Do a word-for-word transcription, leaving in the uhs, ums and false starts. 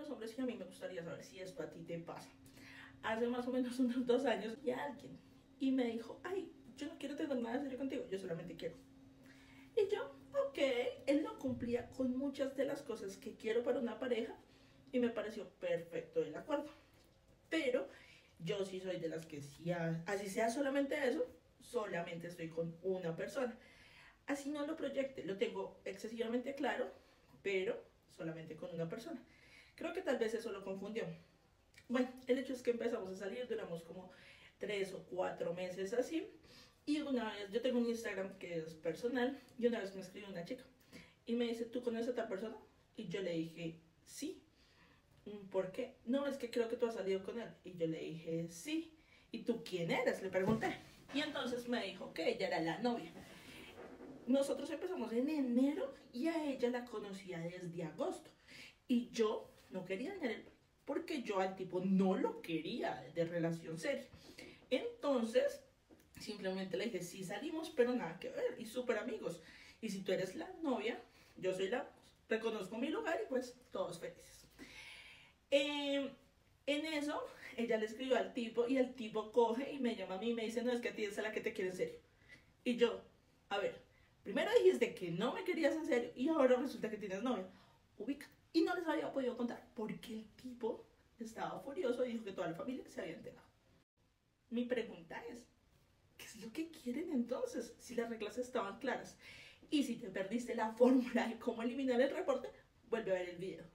los hombres y a mí me gustaría saber si esto a ti te pasa. Hace más o menos unos dos años y alguien y me dijo, ay, yo no quiero tener nada serio contigo, yo solamente quiero. Y yo, ok, él no cumplía con muchas de las cosas que quiero para una pareja y me pareció perfecto el acuerdo. Pero yo sí soy de las que si así sea solamente eso, solamente estoy con una persona. Así no lo proyecte, lo tengo excesivamente claro, pero solamente con una persona. Creo que tal vez eso lo confundió. Bueno, el hecho es que empezamos a salir, duramos como tres o cuatro meses así. Y una vez, yo tengo un Instagram que es personal, y una vez me escribió una chica y me dice, ¿tú conoces a tal persona? Y yo le dije, sí. ¿Por qué? No, es que creo que tú has salido con él. Y yo le dije, sí. ¿Y tú quién eres? Le pregunté. Y entonces me dijo que ella era la novia. Nosotros empezamos en enero y a ella la conocía desde agosto. Y yo no quería dañar el porque yo al tipo no lo quería de relación seria. Entonces, simplemente le dije, sí salimos, pero nada que ver, y súper amigos. Y si tú eres la novia, yo soy la, reconozco mi lugar y pues todos felices. Eh, en eso, ella le escribió al tipo y el tipo coge y me llama a mí y me dice, no, es que a ti es la que te quiere en serio. Y yo, a ver, primero dijiste que no me querías en serio y ahora resulta que tienes novia. Ubica. Y no les había podido contar porque el tipo estaba furioso y dijo que toda la familia se había enterado. Mi pregunta es, ¿qué es lo que quieren entonces? Si las reglas estaban claras. Y si te perdiste la fórmula de cómo eliminar el reporte, vuelve a ver el video.